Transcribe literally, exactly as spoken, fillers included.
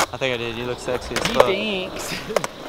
I think I did. You look sexy as He fuck. thinks.